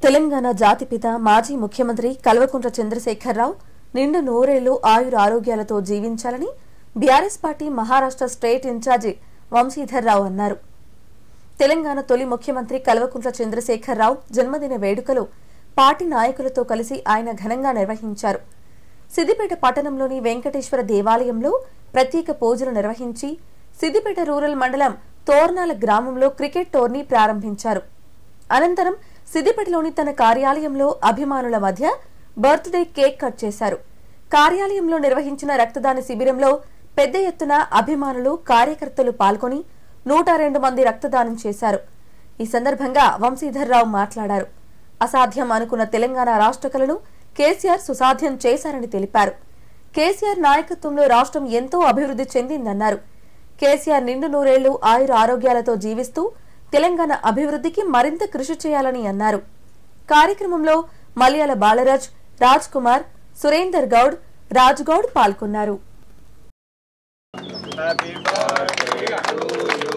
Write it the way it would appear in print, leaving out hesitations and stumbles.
తెలంగాణ జాతిపిత మాజీ ముఖ్యమంత్రి కల్వకుంట్ల చంద్రశేఖరరావు నిండు నూరేళ్లు ఆయుర ఆరోగ్యాలతో జీవించాలని BRS party Maharashtra state incharge Vamshidhar Rao అన్నారు. తెలంగాణ తొలి ముఖ్యమంత్రి కల్వకుంట్ల చంద్రశేఖరరావు జన్మదిన వేడుకలు పార్టీ నాయకులతో కలిసి ఆయన ఘనంగా నిర్వహించారు. సిద్దిపేట పట్టణంలోని వెంకటేశ్వర దేవాలయంలో ప్రత్యేక పూజలు నిర్వహించి సిద్దిపేట రూరల్ మండలం తోర్నాల గ్రామంలో క్రికెట్ టోర్నీ ప్రారంభించారు. అనంతరం సిద్దిపేటలోని తన కార్యాలయంలో అభిమానుల మధ్య బర్త్డే కేక్ కట్ చేశారు. కార్యాలయంలో నిర్వహించిన రక్తదాన శిబిరంలో పెద్ద ఎత్తున అభిమానులు కార్యకర్తలు పాల్గొని 102 మంది రక్తదానం చేశారు. ఈ సందర్భంగా వంశీధర్రావు మాట్లాడారు. అసాధ్యం అనుకున్న తెలంగాణ రాష్ట్ర కలను కేసీఆర్ సుసాధ్యం చేశారని తెలిపారు. కేసీఆర్ నాయకత్వంలో రాష్ట్రం ఎంతో అభివృద్ధి చెందిందన్నారు. కేసీఆర్ నిండు నూరేళ్లు ఆయుర ఆరోగ్యాలతో జీవిస్తూ తెలంగాణ అభివృద్ధికి మరింత కృషి చేయాలని అన్నారు. కార్యక్రమంలో మలయాళ బాలరాజ్, రాజ్ కుమార్, సురేందర్ గౌడ్, రాజ్ గౌడ్ పాల్గొన్నారు.